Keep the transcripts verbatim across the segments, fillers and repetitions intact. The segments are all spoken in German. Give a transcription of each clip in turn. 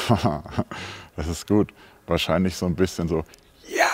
Das ist gut. Wahrscheinlich so ein bisschen so, ja!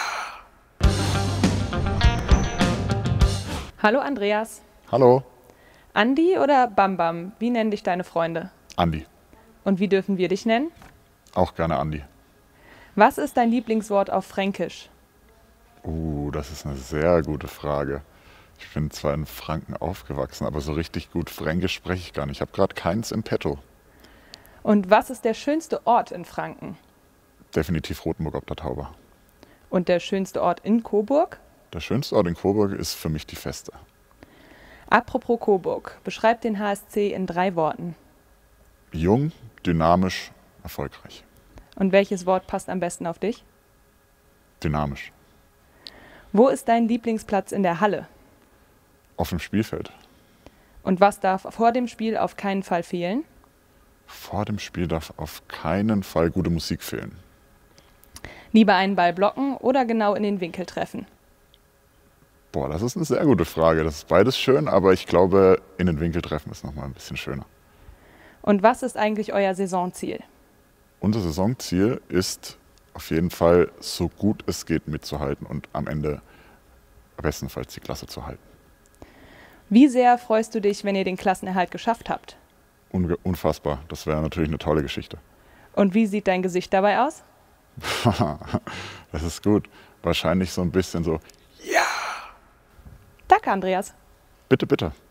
Hallo Andreas. Hallo, Andi oder Bambam? Wie nennen dich deine Freunde? Andi. Und wie dürfen wir dich nennen? Auch gerne Andi. Was ist dein Lieblingswort auf Fränkisch? Uh, das ist eine sehr gute Frage. Ich bin zwar in Franken aufgewachsen, aber so richtig gut Fränkisch spreche ich gar nicht. Ich habe gerade keins im Petto. Und was ist der schönste Ort in Franken? Definitiv Rothenburg ob der Tauber. Und der schönste Ort in Coburg? Der schönste Ort in Coburg ist für mich die Feste. Apropos Coburg, beschreib den H S C in drei Worten. Jung, dynamisch, erfolgreich. Und welches Wort passt am besten auf dich? Dynamisch. Wo ist dein Lieblingsplatz in der Halle? Auf dem Spielfeld. Und was darf vor dem Spiel auf keinen Fall fehlen? Vor dem Spiel darf auf keinen Fall gute Musik fehlen. Lieber einen Ball blocken oder genau in den Winkel treffen? Boah, das ist eine sehr gute Frage. Das ist beides schön, aber ich glaube, in den Winkel treffen ist nochmal ein bisschen schöner. Und was ist eigentlich euer Saisonziel? Unser Saisonziel ist auf jeden Fall, so gut es geht, mitzuhalten und am Ende bestenfalls die Klasse zu halten. Wie sehr freust du dich, wenn ihr den Klassenerhalt geschafft habt? Unge- Unfassbar. Das wäre natürlich eine tolle Geschichte. Und wie sieht dein Gesicht dabei aus? Das ist gut. Wahrscheinlich so ein bisschen so, Danke, Andreas. bitte, bitte.